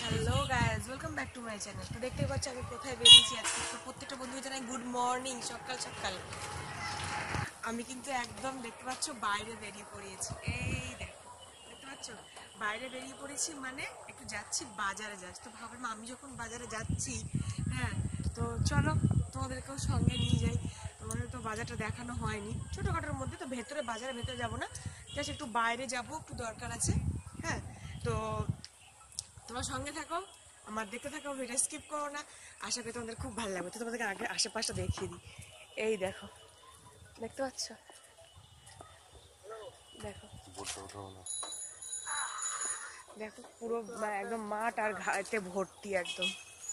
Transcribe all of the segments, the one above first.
Hello guys, welcome back to my channel. তো দেখতে পাচ্ছি আমি কোথায় বেরিয়েছি আজকে। তো প্রত্যেকটা বন্ধুকে জানাই গুড মর্নিং। সকাল সকাল আমি কিন্তু একদম দেখতে পাচ্ছ বাইরে বেরিয়ে পড়েছি। এই দেখো, দেখতে পাচ্ছ বাইরে বেরিয়ে পড়েছি, মানে একটু যাচ্ছি বাজারে। তো ভাবলাম আমি যখন বাজারে যাচ্ছি, হ্যাঁ, তো চলো তোমাদেরকেও সঙ্গে নিয়ে যাই। তোমাদের তো বাজারটা দেখানো হয়নি, ছোটোখাটোর মধ্যে। তো ভেতরে বাজারের ভেতরে যাবো না, জাস্ট একটু বাইরে যাবো, একটু দরকার আছে। হ্যাঁ, তো তোমার সঙ্গে থাকো, আমার দেখতে থাকো, ভিডিও স্কিপ করো না। আশা করি তোমাদের খুব ভালো লাগবে। তো তোমাদেরকে আগে আশেপাশটা দেখিয়ে দিই। এই দেখো, দেখতে পাচ্ছ? দেখো দেখো পুরো একদম মাঠ আর ঘাটে ভর্তি একদম।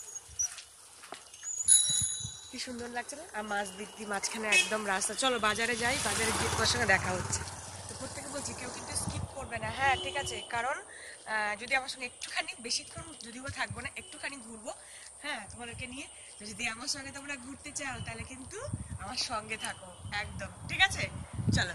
কি সুন্দর লাগছে না? আর মাছ দিক দিয়ে মাঝখানে একদম রাস্তা। চলো বাজারে যাই, বাজারে গিয়ে তোমার সঙ্গে দেখা হচ্ছে। তো প্রত্যেকে বলছি কেউ কিন্তু স্কিপ করবে না, হ্যাঁ ঠিক আছে? কারণ যদি আমার সঙ্গে একটুখানি, বেশিক্ষণ যদিও থাকবো না, একটুখানি ঘুরবো, হ্যাঁ তোমাদেরকে নিয়ে। তো যদি আমার সঙ্গে তোমরা ঘুরতে চাও তাহলে কিন্তু আমার সঙ্গে থাকো একদম, ঠিক আছে? চলো।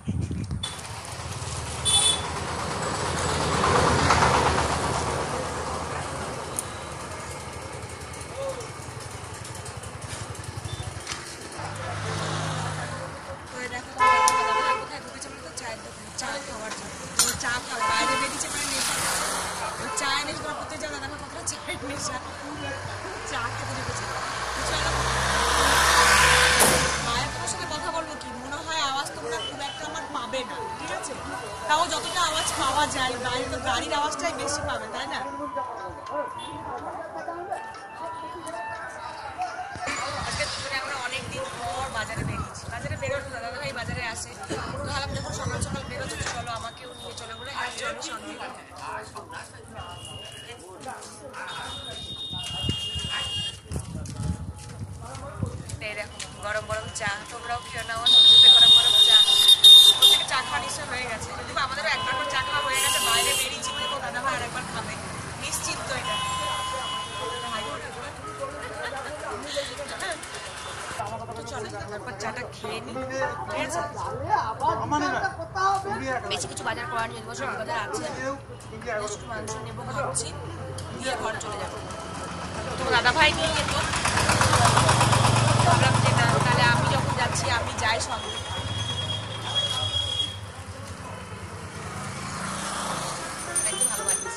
তাও যতটা আওয়াজ পাওয়া যায় বাইরে, তো গাড়ির আওয়াজটাই বেশি পাবে, তাই না? আজকে দুপুরে আমরা অনেকদিন পর বাজারে বেরিয়েছি। বাজারে বেরোলো না, দাদা ভাই বাজারে আসে। তো ভাবলাম যখন সকাল সকাল বেরোচ্ছে, চলো আমাকেও নিয়ে চলো বলে, হ্যাঁ চলো সঙ্গে। দেখো গরম গরম চা, তোমরাও খেয়ে নাও। গরম গরম চা, প্রত্যেকে চা খাওয়া নিশ্চয় হয়ে গেছে। যদি আমাদেরও একবার করে চা খাওয়া হয়ে গেছে, বাইরে বেরিয়েছি বলে তো দাদা ভাই আরেকবার খাবে নিশ্চিন্ত। এটা চলো তারপর চাটা খেয়ে নিই, ঠিক আছে? বেশি কিছু বাজার করার নিয়ে সবজি বাজার আছে, একটু মাংস নেবো ভাবছি, দিয়ে ঘরে চলে যাবো। তো দাদা ভাই নিয়ে যেত, ভাবলাম যে না, তাহলে আমি যখন যাচ্ছি আমি যাই সঙ্গে। একটু ভালো বানিয়েছে।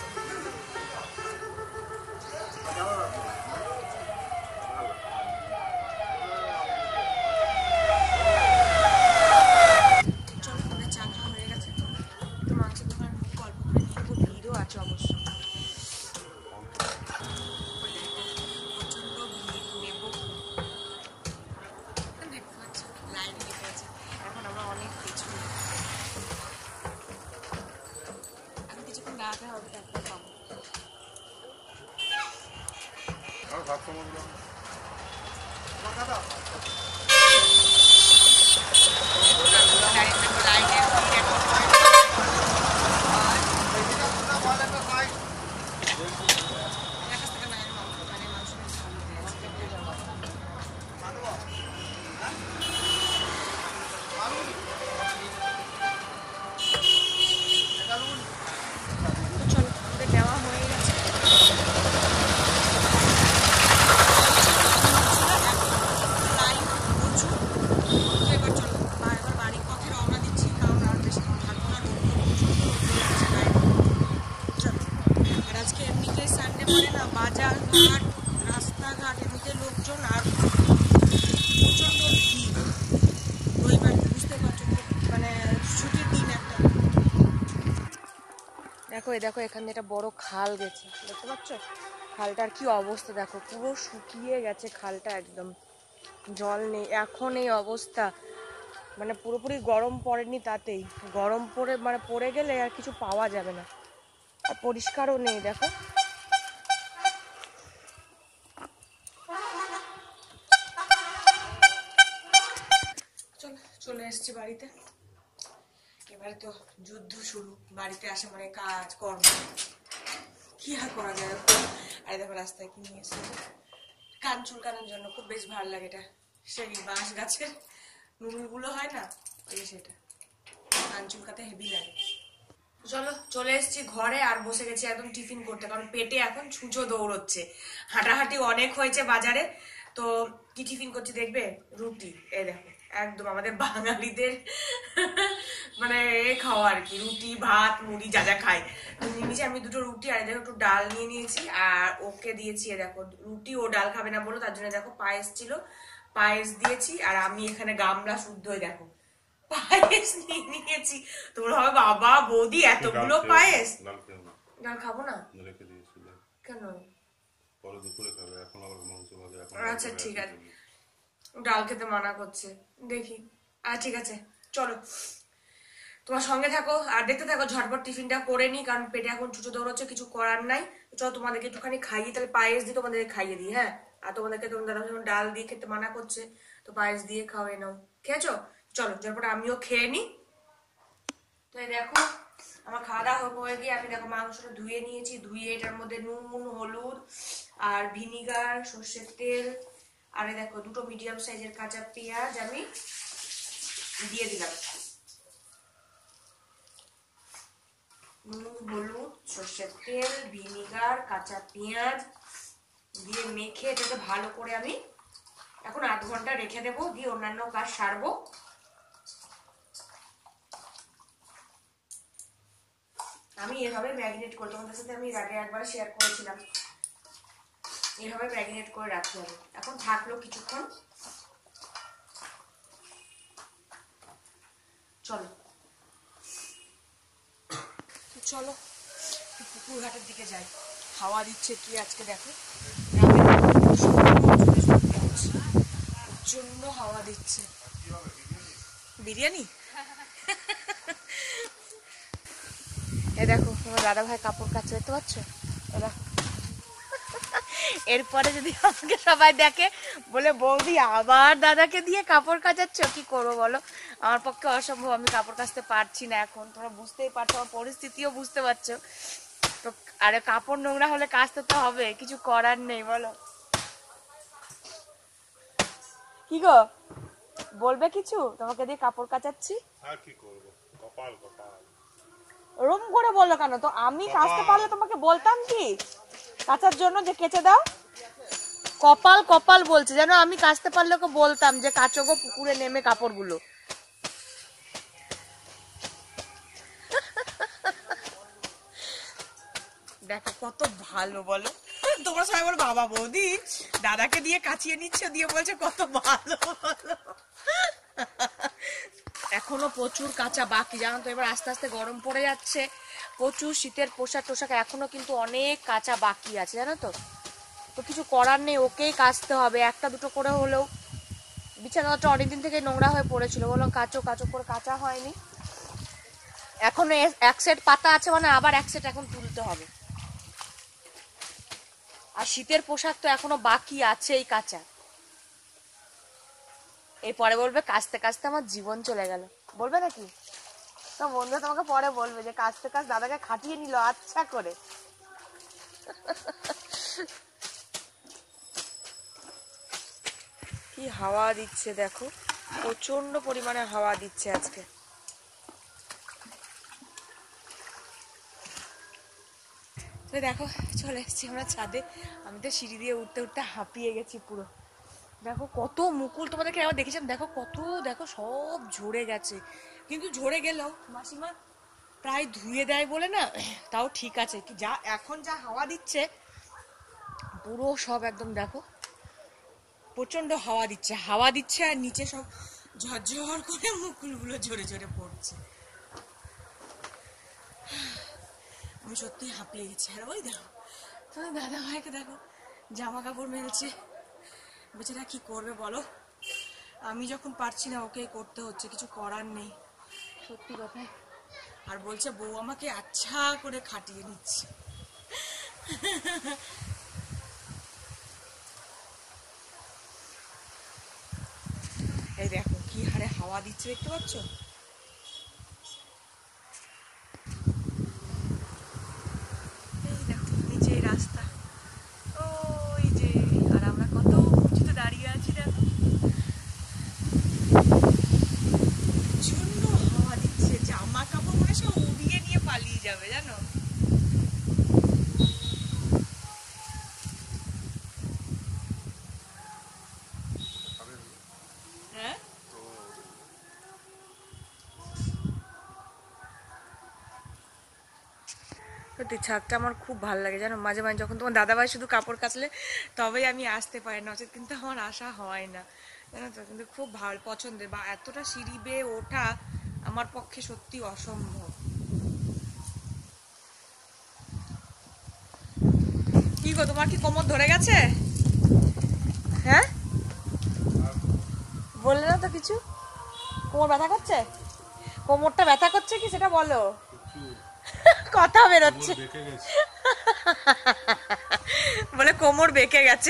চলো আমাদের চা খাওয়া হয়ে গেছে, একটু মাংসের দোকান গল্প করে নিয়ে নেবো। ভিড়ও আছে অবশ্য, প্রচন্ড ভিড়। নেবো দেখতে পাচ্ছি লাইন লেগে আছে। এখন আমরা অনেক পেছনে, এখন কিছুক্ষণ দাঁড়াতে হবে, তারপর পাবো। বাজার ঘাট, রাস্তাঘাট, এমনিতে লোকজন আর প্রচন্ড ভিড়। রবিবার, বুঝতে পারছো, মানে ছুটির দিন একটা। দেখো এই দেখো, এখানে একটা বড় খাল গেছে, দেখতে পাচ্ছ? খালটার কি অবস্থা দেখো, পুরো শুকিয়ে গেছে খালটা একদম, জল নেই। এখন এই অবস্থা, মানে পুরোপুরি গরম পড়েনি, তাতেই গরম পড়ে মানে পড়ে গেলে আর কিছু পাওয়া যাবে না। আর পরিষ্কারও নেই, দেখো। চলে এসেছি বাড়িতে, এবারে তো যুদ্ধ শুরু। বাড়িতে আসে মানে কাজ কর্ম, কি আর করা যায়। আর দেখো রাস্তায় কি নিয়ে এসেছে, কান চুলকানোর জন্য। খুব বেশ ভালো লাগে এটা, সেই বাঁশ গাছের নুড়গুলো হয় না, ওই সেটা কান চুলকাতে হেভি লাগে। চলো চলে এসেছি ঘরে আর বসে গেছি একদম টিফিন করতে, কারণ পেটে এখন ছুঁচো দৌড়চ্ছে, হাঁটাহাঁটি অনেক হয়েছে বাজারে। তো কি টিফিন করছি দেখবে? রুটি। এই দেখো একদম আমাদের বাঙালিদের মানে খাওয়া আর কি, রুটি ভাত মুড়ি যা যা খাই। নিয়েছি আমি দুটো রুটি আর দেখো একটু ডাল নিয়ে নিয়েছি, আর ওকে দিয়েছি দেখো রুটি, ও ডাল খাবে না বলো, তার জন্য দেখো পায়েস ছিল, পায়েস দিয়েছি। আর আমি এখানে গামলা শুদ্ধ দেখো পায়েস নিয়ে নিয়েছি। তোমরা হবে বাবা বৌদি এতগুলো পায়েস। ডাল খাবো না কেন? আচ্ছা ঠিক আছে, ডাল খেতে মানা করছে দেখি। ঠিক আছে চলো তোমার সঙ্গে থাকো আর দেখতে থাকো, ঝটপট টিফিনটা করে নি, কারণ পেটে এখন ছুটো দৌড়চ্ছে, কিছু করার নাই। চলো তোমাদেরকে একটুখানি খাইয়ে, তাহলে পায়েস দিয়ে তোমাদেরকে খাইয়ে দিই। হ্যাঁ, আর তোমাদেরকে তোমার দাদা যখন ডাল দিয়ে খেতে মানা করছে, তো পায়েস দিয়ে খাওয়াই নাও। খেয়েছো? চলো ঝটপট আমিও খেয়ে নি। তো এই দেখো আমার খাওয়া দাওয়া হয়ে গিয়ে আমি দেখো মাংসটা ধুয়ে নিয়েছি, ধুয়ে এটার মধ্যে নুন হলুদ আর ভিনিগার সর্ষের তেল আর দেখো দুটো মিডিয়াম সাইজের কাঁচা পেঁয়াজ আমি দিয়ে দিলাম। নুন হলুদ সর্ষের তেল ভিনিগার কাঁচা পেঁয়াজ দিয়ে মেখে এটাকে ভালো করে আমি এখন 8 ঘন্টা রেখে দেবো, দিয়ে অন্যান্য কাজ সারবো। আমি এভাবে ম্যারিনেট করি, তোমাদের সাথে আমি আগে একবার শেয়ার করেছিলাম, এভাবে ম্যারিনেট করে রাখতে হবে। এখন থাকলো কিছুক্ষণ, চলো চলো পুকুর ঘাটের দিকে যাই। হাওয়া দিচ্ছে কি আজকে দেখো, প্রচন্ড হাওয়া দিচ্ছে। বিরিয়ানি এ দেখো তোমার দাদা ভাই কাপড় কাচছে, দেখতে পাচ্ছ? এরপরে যদি আমাকে সবাই দেখে বলে বৌদি আবার দাদাকে দিয়ে কাপড় কাচাচ্ছ, কি করবো বলো? আমার পক্ষে অসম্ভব, আমি কাপড় কাচতে পারছি না এখন, তোমরা বুঝতেই পারছো, আমার পরিস্থিতিও বুঝতে পারছো। তো আরে কাপড় নোংরা হলে কাচতে তো হবে, কিছু করার নেই বলো। কি গো বলবে কিছু? তোমাকে দিয়ে কাপড় কাচাচ্ছি, কি করবো? কপাল কপাল ওরম করে বললো কেন? তো আমি কাচতে পারলে তোমাকে বলতাম কি কাচার জন্য যে কেচে দাও? কপাল কপাল বলছে, যেন আমি কাচতে পারলে ওকে বলতাম যে কাচো গো পুকুরে নেমে কাপড়গুলো। দেখো কত ভালো বলো, তোমরা সবাই বলো বাবা বৌদি দাদাকে দিয়ে কাচিয়ে নিচ্ছ, দিয়ে বলছে কত ভালো বলো। এখনো প্রচুর কাঁচা বাকি জানো তো, এবার আস্তে আস্তে গরম পড়ে যাচ্ছে, প্রচুর শীতের পোশাক টোশাক এখনো কিন্তু অনেক কাঁচা বাকি আছে জানো তো। তো কিছু করার নেই, ওকেই কাচতে হবে, একটা দুটো করে হলেও। বিছানাটা অনেকদিন থেকে নোংরা হয়ে পড়েছিল, বললাম কাচো কাচো করে, কাঁচা হয়নি। এখন এক সেট পাতা আছে, মানে আবার এক সেট এখন তুলতে হবে। আর শীতের পোশাক তো এখনো বাকি আছেই কাঁচা। এরপরে বলবে কাচতে কাচতে আমার জীবন চলে গেল, বলবে নাকি? তো বন্ধু তোমাকে পরে বলবে যে কাচতে কাচ দাদাকে খাটিয়ে নিল আচ্ছা করে। কি হাওয়া দিচ্ছে দেখো, প্রচন্ড পরিমাণে হাওয়া দিচ্ছে আজকে। তো দেখো চলে এসেছি আমরা ছাদে, আমি তো সিঁড়ি দিয়ে উঠতে উঠতে হাঁপিয়ে গেছি পুরো। দেখো কত মুকুল, তোমাদেরকে আবার দেখেছিলাম, দেখো কত, দেখো সব ঝরে গেছে। কিন্তু ঝরে গেলেও মাসিমা প্রায় ধুয়ে দেয় বলে না, তাও ঠিক আছে। কি যা এখন যা হাওয়া দিচ্ছে পুরো সব একদম দেখো প্রচন্ড হাওয়া দিচ্ছে আর নিচে সব ঝরঝর করে মুকুলগুলো ঝরে ঝরে পড়ছে। আমি সত্যি হাঁপিয়ে গেছি। আর ওই দেখো তোমার দাদা ভাইকে দেখো জামা কাপড় মেলছে, বেচারা কি করবে বলো? আমি যখন পারছি না ওকে করতে হচ্ছে, কিছু করার নেই সত্যি কথাই। আর বলছে বউ আমাকে আচ্ছা করে খাটিয়ে নিচ্ছে। এই দেখো কি হারে হাওয়া দিচ্ছে, দেখতে পাচ্ছ? এই দেখো নিচে রাস্তা, ওই যে, আর আমরা কত উঁচুতে দাঁড়িয়ে আছি দেখো। প্রচন্ড হাওয়া দিচ্ছে, জামা কাপড় মনে সব উড়িয়ে নিয়ে পালিয়ে সত্যি ছাদটা আমার খুব ভালো লাগে জানো, মাঝে মাঝে যখন তোমার দাদাভাই শুধু কাপড় কাচলে তবেই আমি আসতে পারি, নচেত কিন্তু আমার আসা হয় না জানো তো। কিন্তু খুব ভালো পছন্দের, বা এতটা সিঁড়ি বেয়ে ওঠা আমার পক্ষে সত্যি অসম্ভব। কি গো, তোমার কি কোমর ধরে গেছে? হ্যাঁ বললে না তো কিছু, কোমর ব্যথা করছে? কোমরটা ব্যথা করছে কি সেটা বলো, কথা বেরোচ্ছে। বলে কোমর বেঁকে গেছে।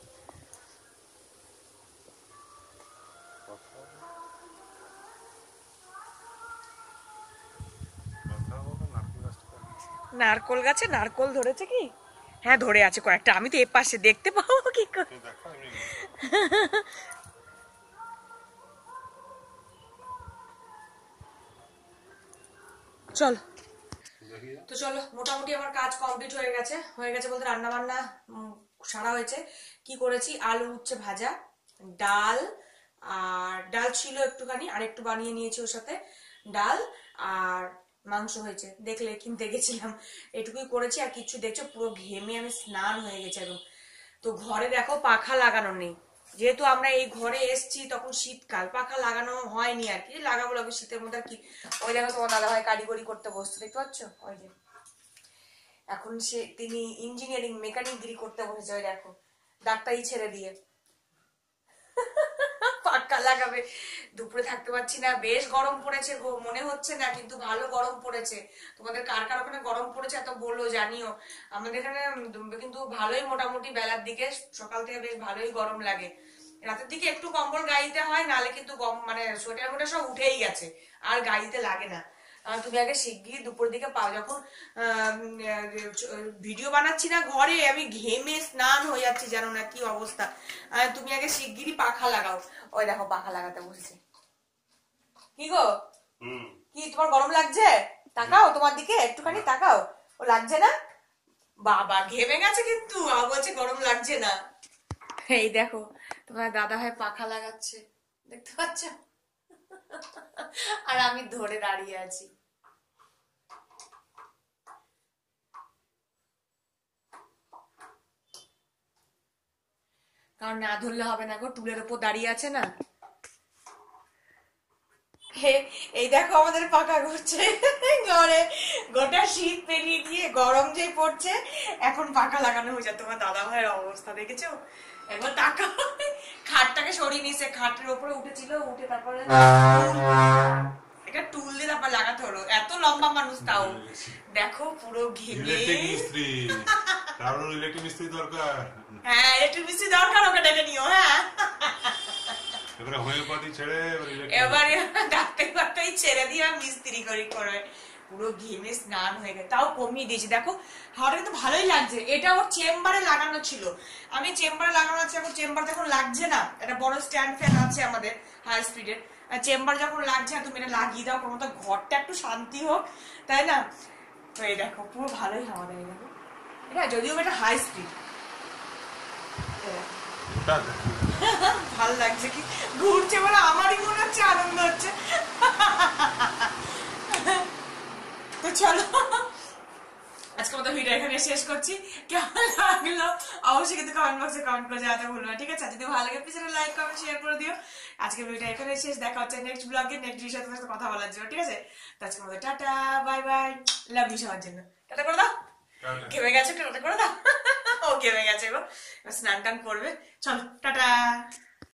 নারকোল গাছে নারকোল ধরেছে কি? হ্যাঁ ধরে আছে কয়েকটা, আমি তো এ পাশে দেখতে পাবো কি করে? চলো তো চলো, মোটামুটি আমার কাজ কমপ্লিট হয়ে গেছে। হয়ে গেছে বলতে রান্না বান্না সারা হয়েছে। কি করেছি, আলু উচ্ছে ভাজা, ডাল, আর ডাল ছিল একটুখানি, আর একটু বানিয়ে নিয়েছি ওর সাথে ডাল, আর মাংস হয়েছে, দেখলে কিনতে গেছিলাম, এটুকুই করেছি। আর কিছু দেখছো, পুরো ঘেমে আমি স্নান হয়ে গেছে একদম। তো ঘরে দেখো পাখা লাগানো নেই, যেহেতু আমরা এই ঘরে এসছি, তখন শীতকাল, পাখা লাগানো হয়নি আর কি, লাগাবো লাগবে শীতের মধ্যে আর কি। ওই দেখো তোমার দাদা ভাই কারিগরি করতে বসছে, দেখতে পাচ্ছ? ওই যে এখন তিনি ইঞ্জিনিয়ারিং মেকানিকগিরি করতে বসেছে, ওই দেখো ডাক্তারি ছেড়ে দিয়ে পাক্কা লাগাবে। দুপুরে থাকতে পারছি না, বেশ গরম পড়েছে গো, মনে হচ্ছে না কিন্তু ভালো গরম পড়েছে। তোমাদের কার কার ওখানে গরম পড়েছে এত বললো, জানিও। আমাদের এখানে কিন্তু ভালোই, মোটামুটি বেলার দিকে সকাল থেকে বেশ ভালোই গরম লাগে। রাতের দিকে একটু কম্বল গায়ে দিতে হয়, নালে কিন্তু মানে সোয়েটার মোটা সব উঠেই গেছে, আর গায়ে দিতে লাগে না। তুমি আগে শিগগিরই দুপুর দিকে পাও, যখন ভিডিও বানাচ্ছি না ঘরে, আমি ঘেমে স্নান হয়ে যাচ্ছি, জানো না কি অবস্থা। তুমি আগে শিগগিরই পাখা লাগাও। ওই দেখো পাখা লাগাতে বসেছে। কি গো, কি তোমার গরম লাগছে? তাকাও তোমার দিকে, একটুখানি তাকাও। ও লাগছে না? বাবা ঘেমে গেছে কিন্তু, বলছে গরম লাগছে না। এই দেখো তোমার দাদা ভাই পাখা লাগাচ্ছে, দেখতে পাচ্ছ? আর আমি ধরে দাঁড়িয়ে আছি। কারণ না ধরলে হবে না গো, টুলের উপর দাঁড়িয়ে আছে না। এই দেখো আমাদের পাকা করছে ঘরে, গোটা শীত পেরিয়ে গিয়ে গরম যে পড়ছে, এখন পাকা লাগানো হয়েছে। তোমার দাদা ভাইয়ের অবস্থা দেখেছো? একবার টাকা খাটটাকে সরিয়ে নিয়েছে, খাটের উপরে উঠেছিল, উঠে তারপরে একটা টুল দিয়ে তারপর লাগাতে হলো, এত লম্বা মানুষ তাও দেখো পুরো ঘেমে। ইলেকট্রিক মিস্ত্রি দরকার। হ্যাঁ ইলেকট্রিক মিস্ত্রি দরকার, ওকে ডেকে নিও। হ্যাঁ এবারে হোমিওপ্যাথি ছেড়ে এবারে ডাক্তারি ছেড়ে দিয়ে মিস্ত্রি করে পুরো ঘেমে স্নান হয়ে গেছে। তাও কমিয়ে দিয়েছি, দেখো হাওয়াটা কিন্তু ভালোই লাগছে। এটা ওর চেম্বারে লাগানো ছিল, আমি চেম্বারে লাগানো আছে, এখন চেম্বার যখন লাগছে না, একটা বড় স্ট্যান্ড ফ্যান আছে আমাদের হাই স্পিডের, চেম্বার যখন লাগছে না, তুমি এটা লাগিয়ে দাও, কোনো তো ঘরটা একটু শান্তি হোক, তাই না? তো এই দেখো পুরো ভালোই হাওয়া দেয়, দেখো এটা যদিও এটা হাই স্পিড। ভাল লাগছে কি, ঘুরছে বলে আমারই মনে হচ্ছে আনন্দ হচ্ছে। তো চলো আজকে মতো ভিডিও এখানে শেষ করছি। কেমন লাগলো অবশ্যই কিন্তু কমেন্ট বক্সে কমেন্ট করে জানাতে ভুলবে না, ঠিক আছে? যদি ভালো লাগে পিছনে লাইক কমেন্ট শেয়ার করে দিও। আজকে ভিডিও এখানে শেষ, দেখা হচ্ছে নেক্সট ব্লগে নেক্সট বিষয়ে তোমার সাথে কথা বলার জন্য, ঠিক আছে? তো আজকে মতো tata bye bye, love you সবার জন্য, টাটা করে দাও। ঘেমে গেছে, টাটা করে দাও। ও ঘেমে গেছে গো, স্নান টান করবে, চলো টাটা।